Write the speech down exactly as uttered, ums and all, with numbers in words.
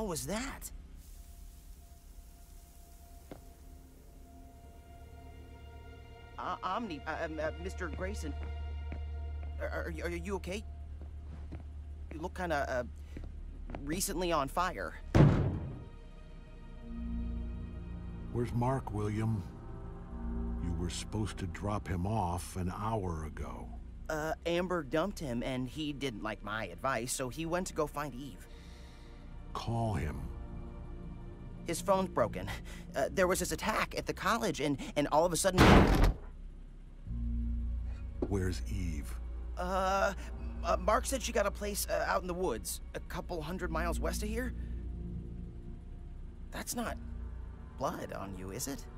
was that? Uh, Omni, uh, um, uh, Mister Grayson, are, are, you- are you okay? You look kind of, uh, recently on fire. Where's Mark, William? You were supposed to drop him off an hour ago. Uh, Amber dumped him, and he didn't like my advice, so he went to go find Eve. Call him. His phone's broken. Uh, there was this attack at the college, and, and all of a sudden... Where's Eve? Uh, uh, Mark said she got a place uh, out in the woods, a couple hundred miles west of here. That's not blood on you, is it?